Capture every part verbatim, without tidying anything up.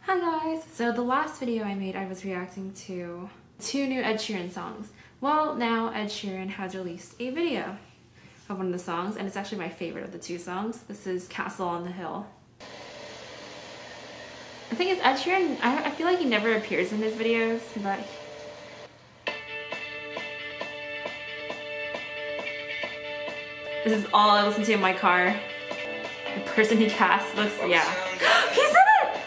Hi guys! So the last video I made, I was reacting to two new Ed Sheeran songs. Well, now Ed Sheeran has released a video of one of the songs, and it's actually my favorite of the two songs. This is Castle on the Hill. I think it's Ed Sheeran. I, I feel like he never appears in his videos, but this is all I listen to in my car. The person he cast looks, yeah. He's in it!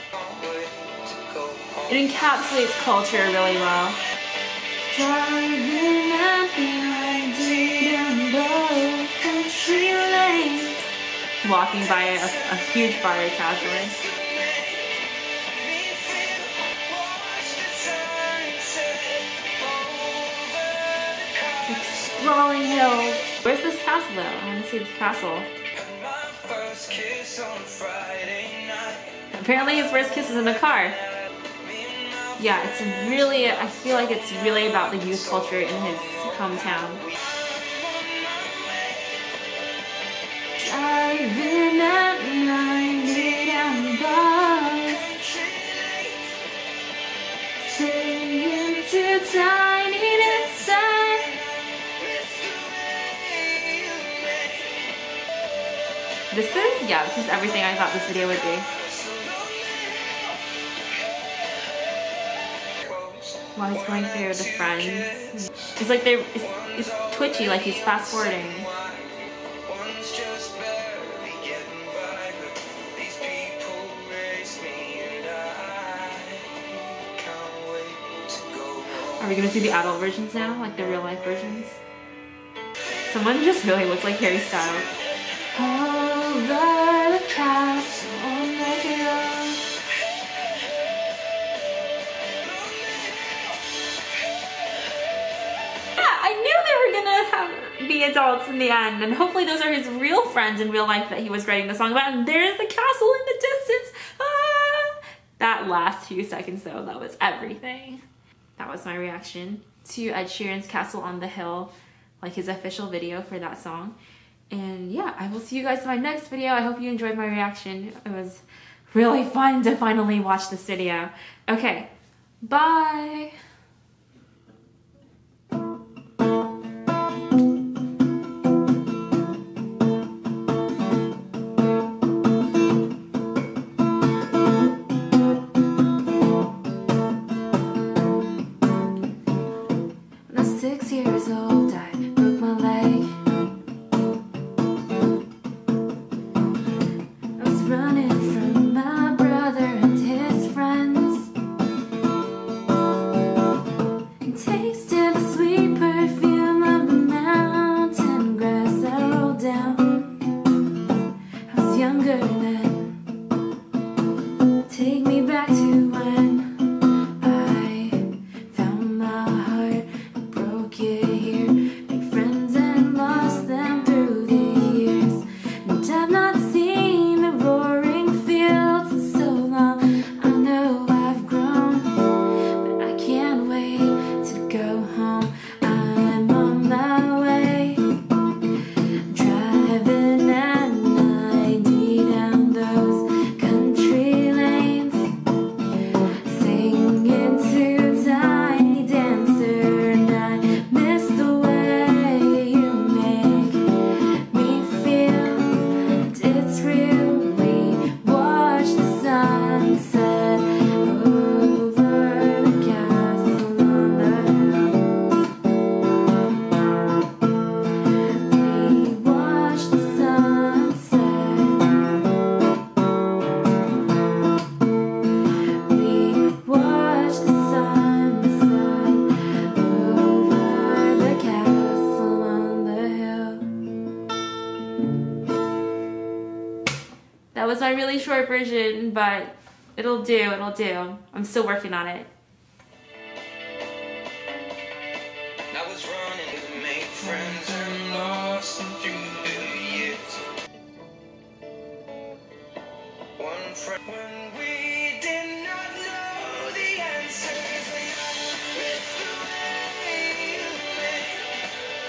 It encapsulates culture really well. Driving at ninety down those country lanes. Walking by a, a huge fire casually. It's like sprawling hills. Where's this castle though? I want to see this castle. Apparently his first kiss is in the car. Yeah, it's really, I feel like it's really about the youth culture in his hometown. Driving at ninety down the bus, singing too tiny inside. This is, yeah, this is everything I thought this video would be. While he's going through the friends. It's like they're, it's, it's twitchy, like he's fast forwarding. Are we gonna see the adult versions now? Like the real life versions? Someone just really looks like Harry Styles. Over the castle on the hill. Have, be adults in the end, and hopefully those are his real friends in real life that he was writing the song about. And there's the castle in the distance. Ah! That last few seconds though, that was everything. That was my reaction to Ed Sheeran's Castle on the Hill, like his official video for that song. And yeah, I will see you guys in my next video. I hope you enjoyed my reaction. It was really fun to finally watch this video. Okay, bye. Six years old, I broke my leg. I was running from my brother and his friends, and tasted the sweet perfume of the mountain grass that rolled down. I was younger then. Take me back to when that was my really short version, but it'll do, it'll do. I'm still working on it. I was running to make friends and lost them through the years. One friend when we